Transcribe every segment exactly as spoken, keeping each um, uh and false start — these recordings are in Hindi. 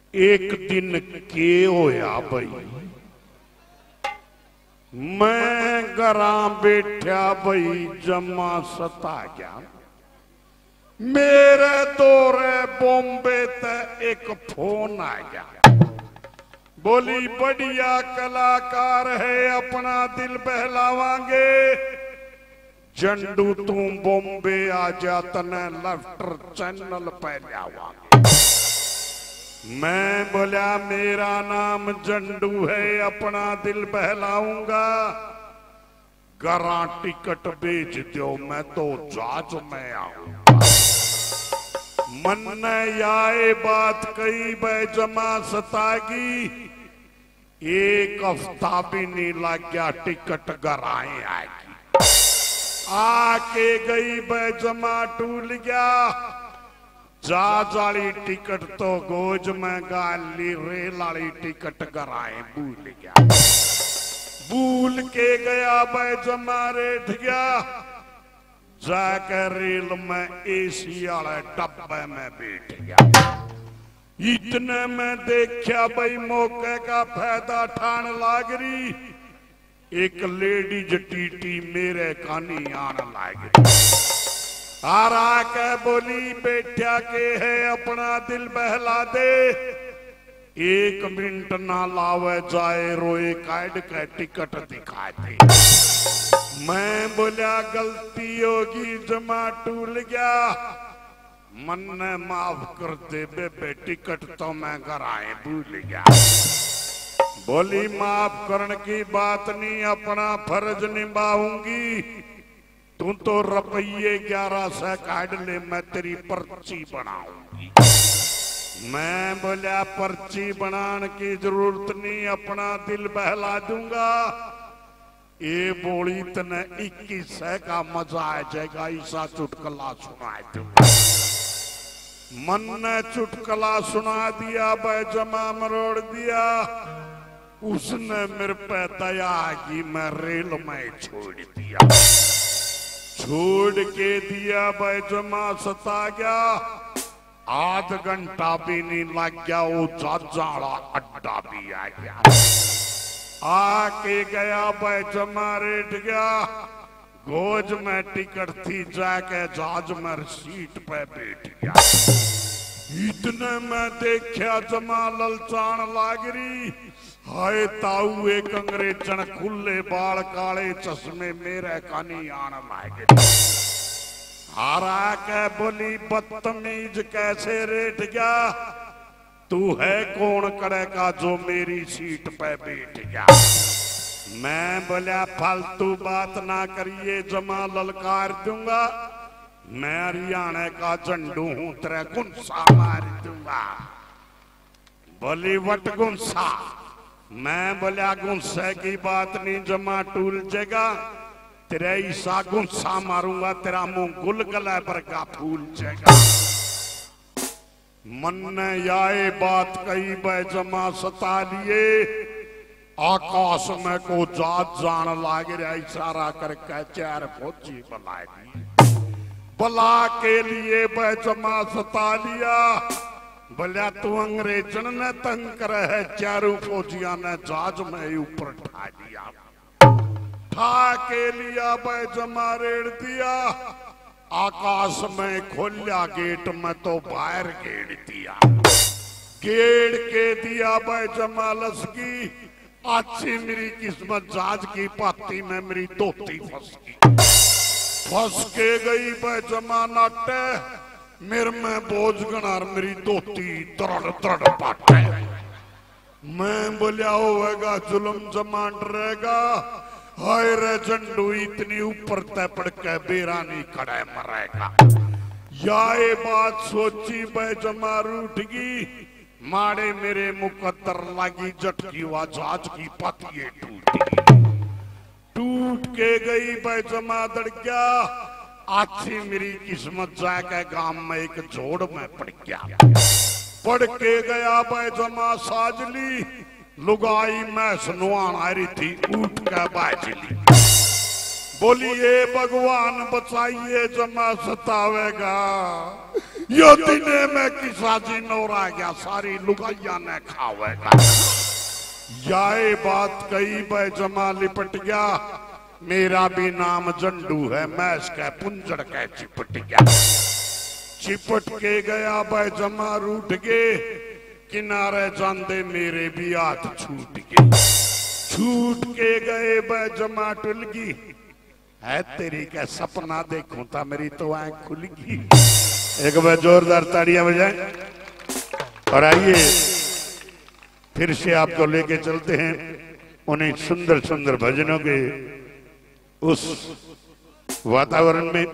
एक दिन के होया भाई, मैं घरा बैठा भाई जमा सता गया। मेरे दौरे बॉम्बे ते एक फोन आ गया, बोली बढ़िया कलाकार है, अपना दिल बहलावांगे। जंडू तू बॉम्बे आ जा, तने लेफ्टर चैनल पे लावांगे। मैं बोला मेरा नाम जंडू है, अपना दिल बहलाऊंगा। गरा टिकट बेच दो, मैं तो जहाज में आऊंगा। मन ने याए बात कही बै जमा सतागी। एक हफ्ता भी नहीं लग गया, टिकट गराए आएगी। आके गई बै जमा टूल गया। जा जाली टिकट तो गोज में गाली, रेल वाली टिकट गराए भूल गया। भूल के गया बै जमा रेठ गया। जाकर रेल में एसी वाले डब्बे में बैठ गया। इतने में देखा भाई मौके का फायदा ठान लाग रही। एक लेडीज टीटी मेरे कानी आन लाग रही। आरा के बोली बैठा के है, अपना दिल बहला दे। एक मिनट ना लावे जाए, रोए काट के टिकट दिखा दे। मैं बोला गलती होगी, जमा टूल गया। मन ने माफ कर दे बेबे, टिकट तो मैं गराए भूल गया। बोली माफ करने की बात नहीं, अपना फर्ज निभाऊंगी। तू तो रुपये ग्यारह सौ काट ले, मैं तेरी पर्ची बनाऊंगी। मैं बोला पर्ची बनाने की जरूरत नहीं, अपना दिल बहला दूंगा। ये बोली तने इक्कीस का मजा आ जाएगा, ऐसा चुटकला सुना दूंगा। मन ने चुटकला सुना दिया, बैजमा मरोड़ दिया। उसने मेरे पे दया की, मैं रेल में छोड़ दिया। छोड़ के दिया, बैजमा सता गया। आध घंटा भी नहीं लग गया, वो जाजाड़ा अड्डा भी आ गया। आके गया बैजमा रेट गया। गोज में टिकट थी, जाके जहाज में सीट पे बैठ गया। इतने में देखा जमा ललचान लागरी। हाय ताऊ एक अंग्रेजन, खुले बाल काले चश्मे, मेरे कानी आन लागे। हारा के बोली बदतमीज कैसे रेट गया। तू है कौन करेगा जो मेरी सीट पे बैठ गया। मैं बोला फालतू बात ना करिए, जमा ललकार दूंगा। मैं हरियाणा का झंडू हूं, तेरे गुंसा मार दूंगा। बोली वट गुंसा। मैं बोला गुंसे की बात नहीं, जमा टूल जाएगा। तेरे ईसा गुंसा मारूंगा, तेरा मुंह गुलगुला पर का फूल जाएगा। मन ने याए बात कही, बैजमा सता लिए। आकाश में को जात जान लाग रहा, इशारा करके चार फौजी बुला दिए। बुला के लिए बैजमा सता लिया। बोला तू अंग्रेजन ने तंग करे है, चारों फौजिया ने जहाज में ऊपर ठा दिया। ठा के लिया, बैजमा रेड़ दिया। आकाश में खोलिया गेट में तो बाहर गेड़ दिया। गेड़ के दिया बैजमा लसकी। अच्छी मेरी किस्मत, जहाज की पाती में मेरी धोती फंस गई। फंस के गई बैजमा नाटे। मेरे में बोझ गनार, मेरी धोती दरड़ दरड़ पाटे। मैं बोलिया होगा जुल्म जमा डरेगा। हाय रे झंडू, इतनी ऊपर तपड़ के बेरा नहीं खड़े मरेगा। या ये बात सोची बैजमा रूठ गई। माड़े मेरे मुकद्दर लगी झटकी, वा जहाज की पतिये टूटी। टूट के गई बैजमा दड़ गया। अच्छी मेरी किस्मत जाके गांव में एक जोड़ में पड़ गया। पड़ के गया बैजमा साजली। लुगाई मैं सुनवान आ रही थी, उठ के बाजली। बोलिए भगवान बचाइए, जमा सतावेगा। यो दिने में किसा जी नौरा गया सारी लुगाइया ने खावेगा। याए बात कही भाई जमा लिपट गया, मेरा भी नाम जंडू है, मैं इसके पुंजड़ के चिपट गया। चिपट के गया भाई जमा रूठ गए, किनारे जांदे मेरे भी हाथ छूट गए। छूट के गए भाई जमा टुलगी, है तेरी क्या सपना देखूं था मेरी तो आंख खुल गई। एक बार जोरदार ताड़ियां बजाएं और आइए फिर से आपको लेके चलते हैं उन्हें सुंदर सुंदर भजनों के उस वातावरण में।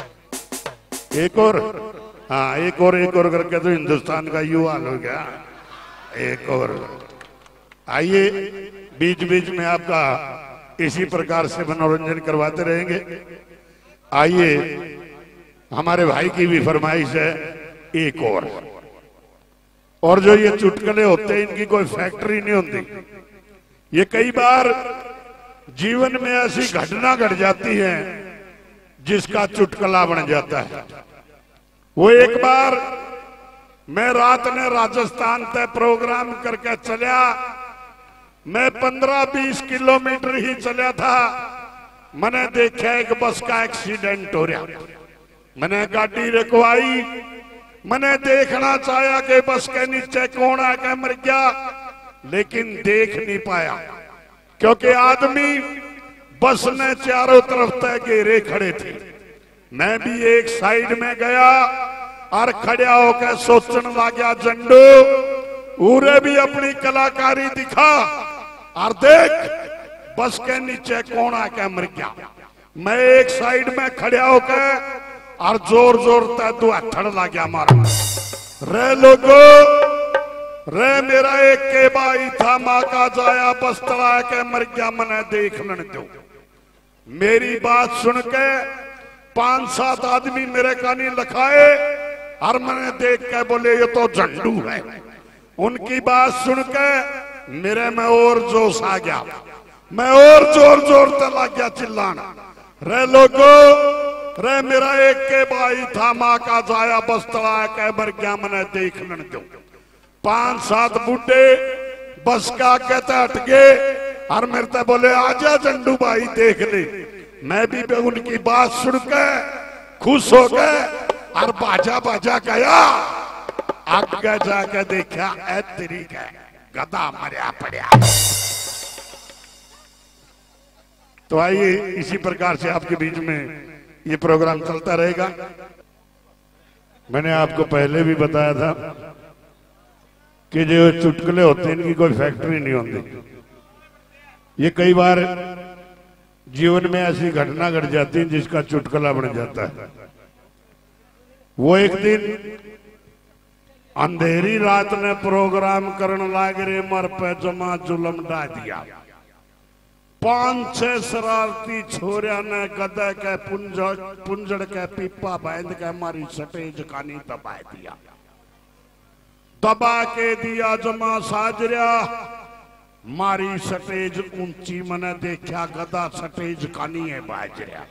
एक और हाँ एक और एक और करके तो हिंदुस्तान का युवा हाल हो गया। एक और आइए, बीच बीच में आपका इसी प्रकार से मनोरंजन करवाते रहेंगे। आइए, हमारे भाई की भी फरमाइश है एक और। और जो ये चुटकुले होते हैं इनकी कोई फैक्ट्री नहीं होती। ये कई बार जीवन में ऐसी घटना घट जाती है जिसका चुटकुला बन जाता है। वो एक बार मैं रात ने राजस्थान तय प्रोग्राम करके चला, मैं पंद्रह बीस किलोमीटर ही चला था, मैंने देखा एक बस का एक्सीडेंट हो रहा। मैंने गाड़ी रुकवाई, मैंने देखना चाहा कि बस के नीचे कौन आके मर गया, लेकिन देख नहीं पाया क्योंकि आदमी बस ने चारों तरफ तय घेरे खड़े थे। मैं भी एक साइड में गया और खड़ा होकर सोचने लगा, जंडू उरे भी अपनी कलाकारी दिखा और देख बस के नीचे कौन आके मर गया। मैं एक साइड में खड़ा होकर और जोर जोर तक दो हथड़ लगा मारना। रे लोगो रे मेरा एक के भाई था, माँ का जाया बस तड़ा के मर गया, मैंने देख लेने दो। मेरी बात सुन के पांच सात आदमी मेरे कानी लखाए और मैंने देख के बोले ये तो झंडू है। उनकी बात सुन के मेरे में और जोश आ गया, मैं और जोर जोर तक लग गया चिल्लाना। रे लोगो रे मेरा एक के भाई था, माँ का जाया बस तड़ा के मर गया, मैंने देख लेने दो। पांच सात बूढ़े बस का कहते हट गए और मेरे से बोले आजा झंडू भाई देख ले। मैं भी उनकी बात सुन के खुश हो गए और बाजा बाजा गया। आगे जाके देखा ए तेरी का गधा मरिया पड़ा। तो आइए इसी प्रकार से आपके बीच में ये प्रोग्राम चलता रहेगा। मैंने आपको पहले भी बताया था कि जो चुटकुले होते हैं इनकी कोई फैक्ट्री नहीं होती। ये कई बार जीवन में ऐसी घटना घट जाती है जिसका चुटकुला बन जाता है। वो एक दिन अंधेरी रात ने प्रोग्राम करने लाग रे, मर पे जमा जुलम डा दिया। पांच छह शरारती छोरिया ने गधे के पुंजड़ पुंजड़ के पीपा बांध के हमारी सटेज कानी दबा दिया। दबा के दिया जमा साजरिया, मारी सटेज ऊंची, मैंने देखा गधा सटेज कानी है बाज रहा।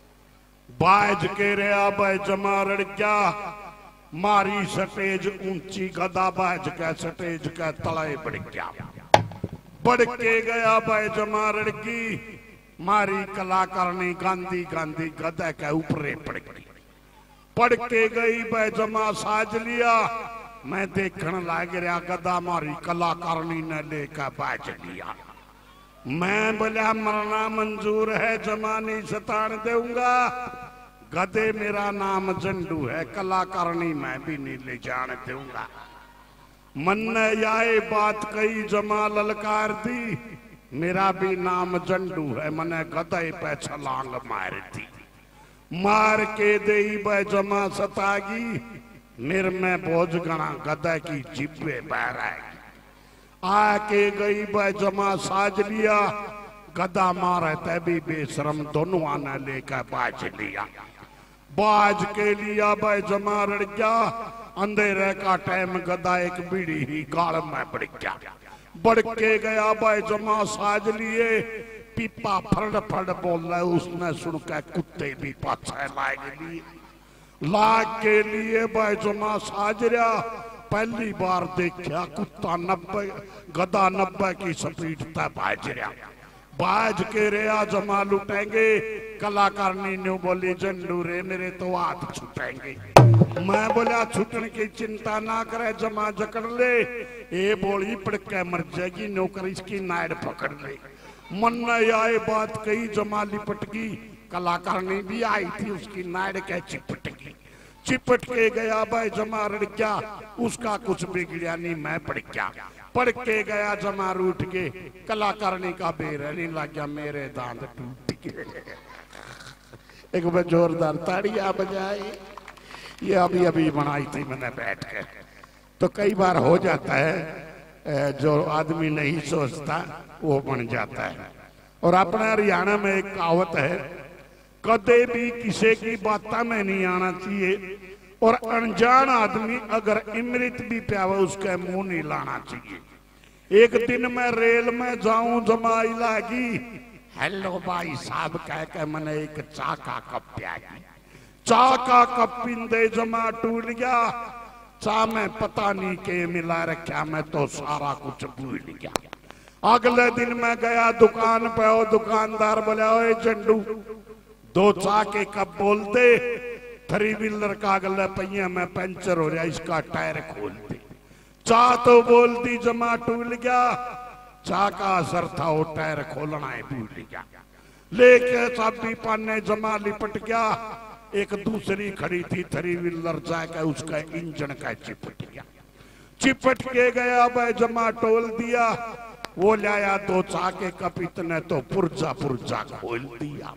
बाज के रहा भाई जमा रड़ गया, मारी सटेज ऊंची, गधा बाज के सटेज के तले बढ़ गया। बढ़ के गया भाई जमा रड़की, मारी कलाकारनी गांधी गांधी गधा के ऊपरे पड़ गई। पड़ के गई भाई जमा साज लिया, मैं देखने लग रहा गधा मारी कलाकारनी ने लेकर बाज लिया। मैं बोला मरना मंजूर है, जमा नहीं सतान दूंगा। गधे मेरा नाम जंडू है, कलाकारनी मैं भी नहीं ले जाने दूंगा। मन ने याए बात कही, जमा ललकार दी, मेरा भी नाम जंडू है, मैंने गधे पे छलांग मार दी। मार के दई भाई जमा सतागी, मेरे में बोझ गणा गधा की जिब्बे बह आएगी। आके गई भाई जमा साज लिया, गधा मारे तभी बेशरम दोनों आने लेकर बाज लिया। बाज के लिया भाई जमा रड़ गया। अंधेरे का टाइम गधा एक बीड़ी ही गाल में बढ़ गया। बढ़ के गया भाई जमा साज लिए, पीपा फड़ फड़ बोल रहा है, उसने सुनकर कुत्ते भी पाछे लाए लिए। लाख के लिए भाई जमा साजरा पहली बार देखा कुत्ता नब्बे गधा नब्बे की स्पीड तक बाज रहा बाज के रेया जमा लुटेंगे। कलाकारनी ने बोली झंडू रे मेरे तो हाथ छुटेंगे। मैं बोला छुटने की चिंता ना करे जमा जकड़ ले। ये बोली पड़के मर जाएगी नौकर इसकी नाड़ पकड़ ले। मन में आए बात कही जमा लिपट गई। कलाकारनी भी आई थी उसकी नाड़ के चिपट गई। चिपट के गया भाई जमा रड़ गया उसका कुछ बिगड़िया नहीं मैं पड़ गया। पढ़ के गया जमा रूठ के कलाकारनी का बेरहनी लग गया मेरे दांत टूट गए। एक बार जोरदार ताड़ियां बजाई। ये अभी अभी बनाई थी मैंने बैठ के। तो कई बार हो जाता है जो आदमी नहीं सोचता वो बन जाता है। और अपने हरियाणा में एक कहावत है कदे भी किसी की बात में नहीं आना चाहिए और अनजान आदमी अगर इमृत भी प्यावा उसके मुंह नहीं लाना चाहिए। एक दिन मैं रेल में जाऊं जमाई लागी हेलो भाई साहब कह के मैंने एक चा का कप पियागी। चा का कप पींदे जमा टूट गया। चा में पता नहीं के मिला रखा मैं तो सारा कुछ भूल गया। अगले दिन मैं गया दुकान पे और दुकानदार बोला ओए झंडू दो चा के कप बोल दे। थ्री व्हीलर का अगले पहिया में पंचर हो रहा इसका टायर खोल दे। चा तो बोल दी जमा टूट गया। चा का असर था वो टायर खोलना है भूल गया। लेके चाबी पाने जमा लिपट गया। एक दूसरी खड़ी थी थ्री व्हीलर जाकर उसका इंजन का चिपट गया। चिपट के गया भाई जमा टोल दिया। वो लाया दो चा के कप इतने तो पुर्जा पुर्जा खोल दिया।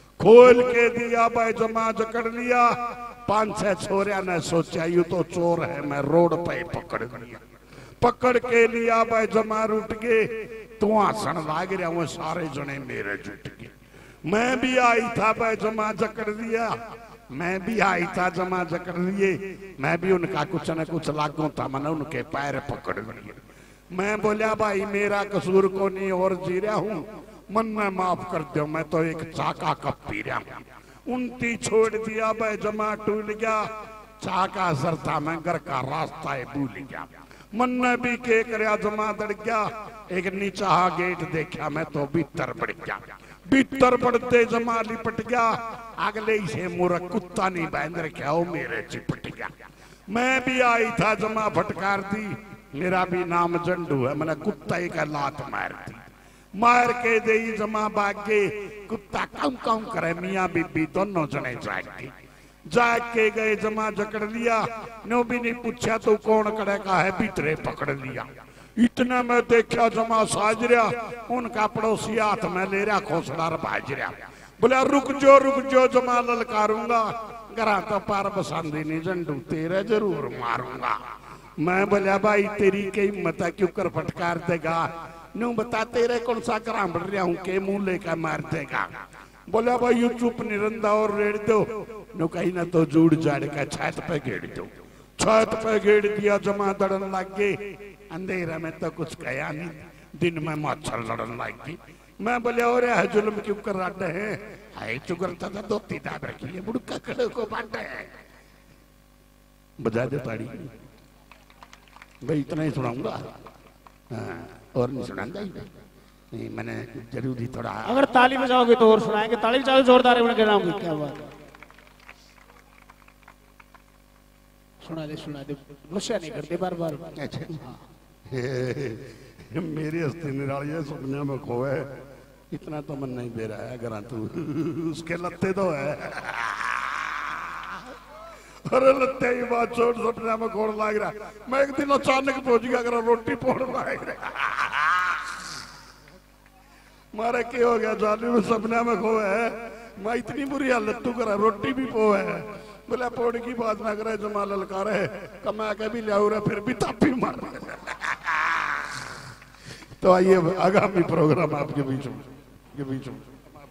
खोल के दिया भाई जमा जकड़ लिया। पांच छह छोरिया ने सोचा यू तो चोर है मैं रोड पे पकड़ लिया। पकड़ के लिया भाई जमा रूट गए। तू हसन लाग रहा वो सारे जने मेरे जुट गए। मैं भी आई था भाई जमा जकड़ लिया। मैं भी आई था जमा जकड़ लिए। मैं भी उनका कुछ न कुछ लागू था मैंने उनके पैर पकड़ लिए। मैं बोला भाई मेरा कसूर को नहीं और जी रहा हूँ मन में माफ कर दो मैं तो एक चा का कप पी रहा हूँ। उनती छोड़ दिया भाई जमा टूट गया। चा का असर था मैं घर का रास्ता है भूल गया। मन ने भी के करया जमा दड़ गया। एक नीचा गेट देखा मैं तो भीतर बढ़ गया। भीतर बढ़ते जमा लिपट गया। अगले से मोरा कुत्ता नहीं बांध रखा वो मेरे चिपट गया। मैं भी आई था जमा फटकार दी। मेरा भी नाम झंडू है मैंने कुत्ता एक लात मार दी। मार के दे जमा भागे। कुत्ता काऊ काऊ करे मियाँ बीबी दोनों जने जाग गए। जाग के गए जमा जकड़ लिया। नो भी नहीं पूछा तो कौन करे का है भीतरे पकड़ लिया। इतना मैं देखा जमा साज रहा उनका पड़ोसी हाथ में ले रहा खोसड़ा बाज रहा। बोला रुक जो रुक जो जमा ललकारूंगा। गरा तो पार बसांदी नहीं झंडू तेरे जरूर मारूंगा। मैं बोला भाई तेरी की हिम्मत है क्यों कर फटकार देगा। नो बता तेरे कौन सा करा बढ़ रहा हूँ के मुंह लेकर मार देगा। बोला भाई यू चुप निरंदा और रेड़ दो। नो कहीं ना तो जुड़ जाड़ का छत पे घेड़ दो। छत पे घेड़ दिया जमा दड़न लग गए। अंधेरा में तो कुछ कहा नहीं। दिन में मच्छर लड़न लग गई। मैं बोले और जुल्म क्यों कर रहे हैं हाय चुगलता था दो दाब रखी है बुड़का खड़े को बांटे बजा दे ताड़ी भाई इतना ही सुनाऊंगा। हाँ, और नहीं सुनाऊंगा ही नहीं मैंने जरूरी थोड़ा। अगर ताली बजाओगे तो और सुनाएंगे। ताली बजाओ जोरदार है उनके नाम की क्या बात है। सुना दे सुना दे गुस्सा नहीं करते बार बार। अच्छा मेरी हस्ती निराली सपने में खोए इतना तो मन नहीं दे रहा है अगर तू उसके लत्ते तो है। अरे लत्ते ही बात छोड़ सपने में खोड़ लाग रहा। मैं एक दिन अचानक पहुंच गया अगर रोटी पोड़ लाग रहा मारे क्या हो गया जाली में सपने में खोए है। मैं इतनी बुरी हालत तू करा रोटी भी पो है। बोला पोड़ की बात ना करे जमा ललका रहे कमा के भी लिया रहा फिर भी तापी मार। तो आइए आगामी प्रोग्राम आपके बीच में के बीच में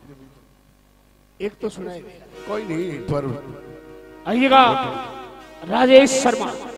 एक तो सुनाई कोई नहीं पर आइएगा राजेश शर्मा।